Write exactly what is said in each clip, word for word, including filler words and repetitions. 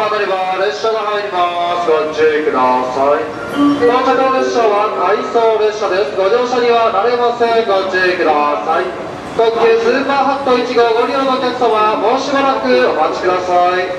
乗り場、列車が入ります。ご注意ください。到着の列車は回送列車です。ご乗車にはなれません。ご注意ください。特急スーパーハットいち号ご利用のお客様、もうしばらくお待ちください。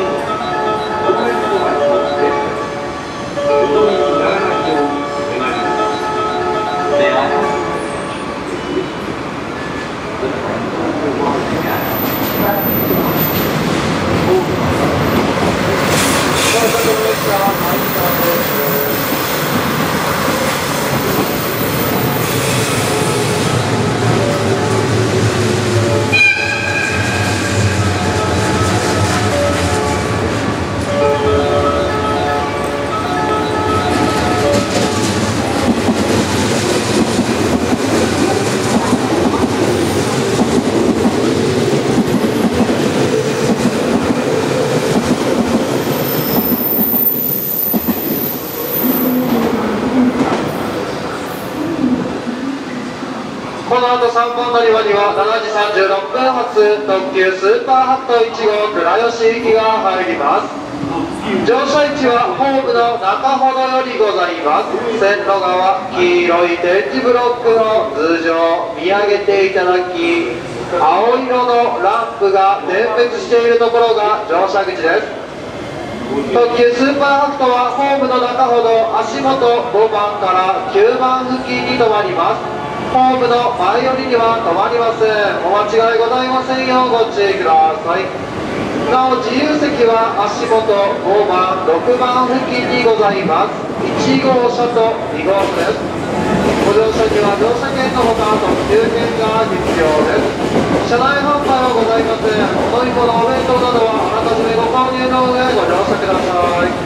この後さんぼん乗り場にはしちじさんじゅうろっぷん発特急スーパーハットいち号倉吉行きが入ります。乗車位置はホームの中ほどよりございます。線路側黄色い点字ブロックの通常見上げていただき、青色のランプが点滅しているところが乗車口です。特急スーパーハットはホームの中ほど足元ごばんからきゅうばん付近に止まります。ホームの前寄りには止まりません。お間違いございませんようご注意ください。なお自由席は足元ごばんろくばん付近にございます。いち号車とに号車です。ご乗車には乗車券のほか特急券が必要です。車内販売はございません。お飲み物お弁当などはあらかじめご購入の上ご乗車ください。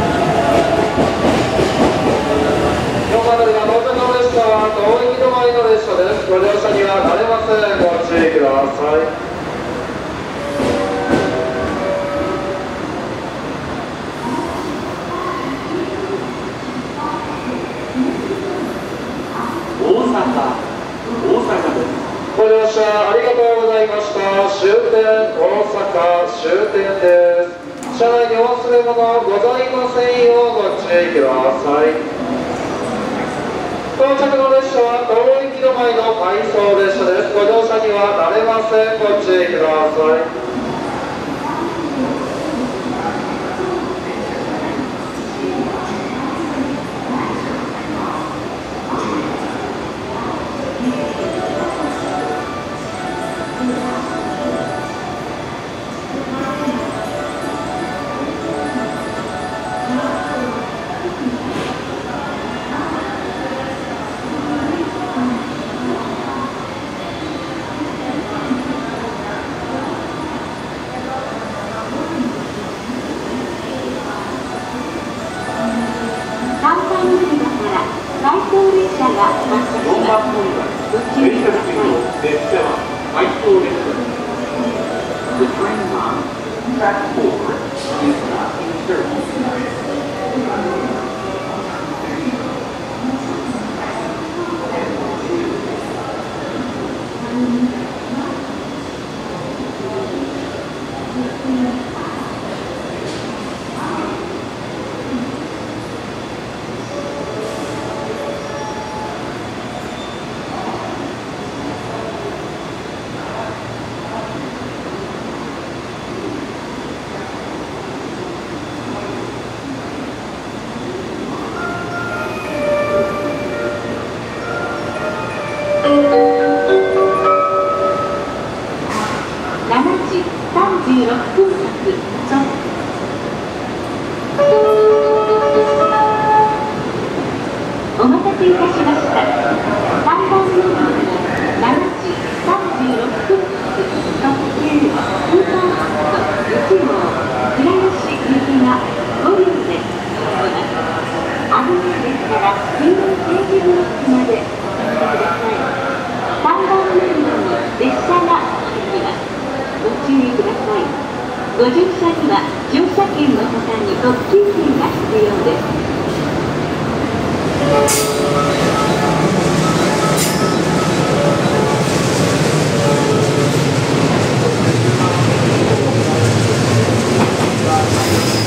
よんばん乗り場到着の列車は遠い止まりの列車です。ご乗車にはなれません。ご注意ください。ご乗車ありがとうございました。終点大阪終点です。車内にお忘れ物ございませんようご注意ください。到着の列車は東行き止まりの回送列車です。ご乗車にはなれません。ご注意ください。 ご乗車には乗車券の他に特急券が必要です。 Thank you.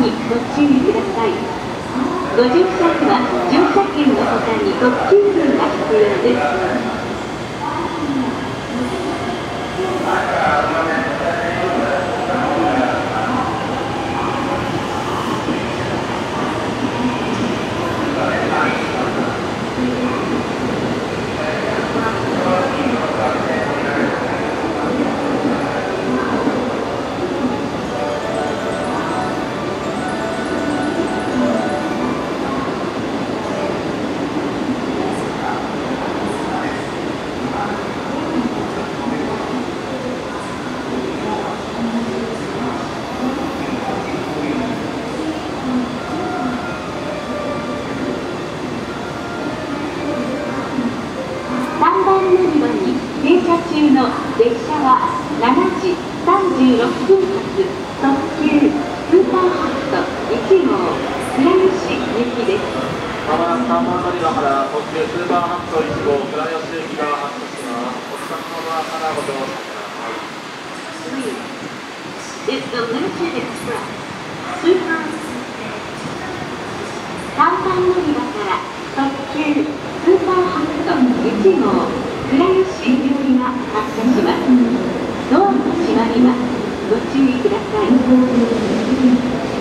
にご注意ください。ご乗車には乗車券の他に特急券が必要です。さんばん乗り場に停車中の列車はしちじさんじゅうろっぷん発特急スーパーハットいちごう倉吉行きです。 まもなくさんばん乗り場から特急スーパーハットいちごう倉吉行きが発車します。お疲れ様からご乗車ください。 Is the limited express super さんばん乗り場から特急スーパーハットいちごう倉吉行きが発車します。ドアが閉まります。ご注意ください。